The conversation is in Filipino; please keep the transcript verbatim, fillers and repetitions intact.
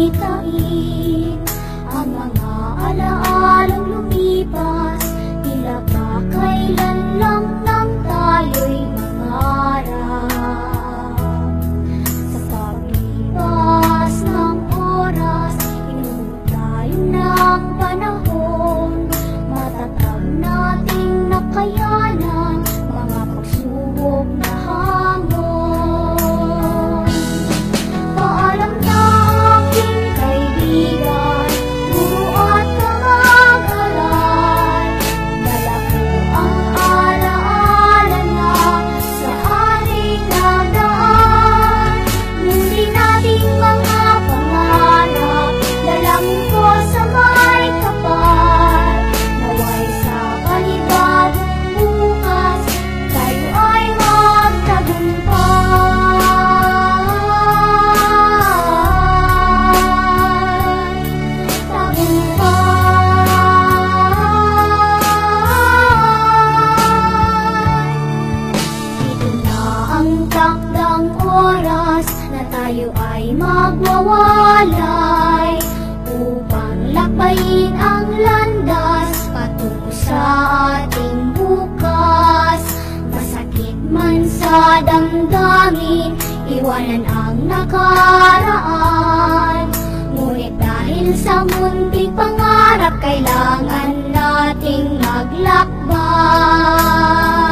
balitain ang mga alaalang lumipas, tila ba kailan lang nang tayo'y mangarap. Sa paglipas ng oras, inuwi tayo ng panahon, matatag nating nakayanan mga pagsubok na hamon. Paalam na aking kaibigan, guro at kamag-aral, dala ko ang alaala na sa ating nagdaan. Muli nating mga pangarap, dalang ko sa may kapal, naway sa panibagong bukas tayo ay magtagumpay. Ito na ang takdang oras na tayo ay magwawalay upang lakbayin ang landas patungo sa ating bukas. Masakit man sa damdamin, iwanan ang nakaraan, ngunit dahil sa munting pangarap, kailangan nating maglakbay.